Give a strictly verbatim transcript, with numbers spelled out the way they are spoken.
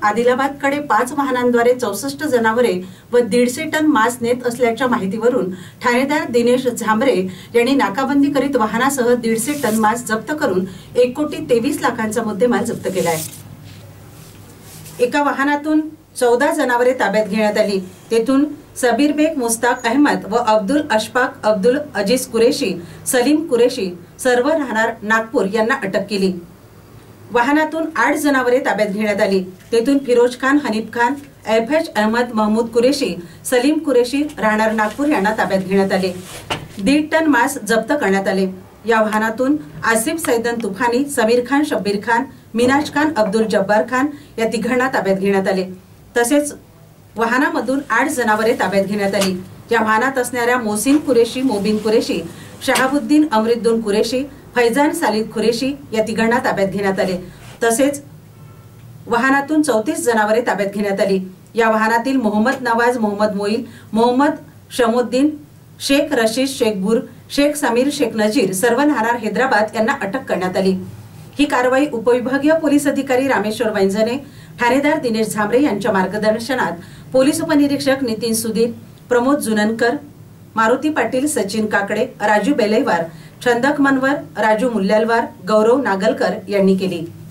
आदिलाबादकडे पाच वाहनांद्वारे चौसष्ट जनावरे व दीडशे टन मांस नेत असल्याच्या माहितीवरून ठाणेदार दिनेश झांबरे यांनी नाकाबंदी करीत वाहनासह दीडशे टन मांस जप्त करून एक कोटी तेवीस लाखांचा मुद्देमाल जप्त केला आहे। एका वाहनातून चौदा जनावरे ताब्यात घेण्यात आली। तेथून सबीर बेग मुस्ताक अहमद व अब्दुल अशफाक अब्दुल अजीज कुरेशी सलीम कुरेशी सर्व राहणार नागपूर यांना अटक केली। वाहनातून आठ जनावरे ताब्यात घेण्यात आली। तेथून फिरोज खान हनीफ खान एफएच अहमद महमूद कुरेशी सलीम कुरेशी राहणार नागपूर यांना ताब्यात घेण्यात आले। दीड टन मांस जप्त करण्यात आले। या वाहनातून आसिफ सैदन तुफानी समीर खान शब्बीर खान मिनाज खान अब्दुल जब्बार खान या तिघांना ताब्यात घेण्यात आले। तसेच वाहनामधून आठ जनावरे ताब्यात घेण्यात आली। या वाहनात असणाऱ्या मोहसिन कुरेशी मोबिन कुरेशी शहाबुद्दीन अमरुद्दीन कुरेशी फैजान सालिद कुरेशी या तिघांना ताब्यात घेण्यात आले। तसेच वाहनातून चौतीस जनावरे ताब्यात घेण्यात आली। या वाहनातील मोहम्मद नवाज मोहम्मद मोईल मोहम्मद शमुद्दीन शेख रशीद शेखबूर शेख समीर शेख नजीर सर्व राहणार हैदराबाद यांना अटक करण्यात आली। ही कारवाई उपविभागीय पोलीस अधिकारी रामेश्वर वैंजने ठाणेदार दिनेश झांबरे यांच्या मार्गदर्शनात पोलीस उपनिरीक्षक नितीन सुधीर प्रमोद जुननकर मारुती पाटील सचिन काकडे राजू बेलैवार छंदक मनवर राजू मुल्ल्यालवार गौरव नागलकर यांनी केली।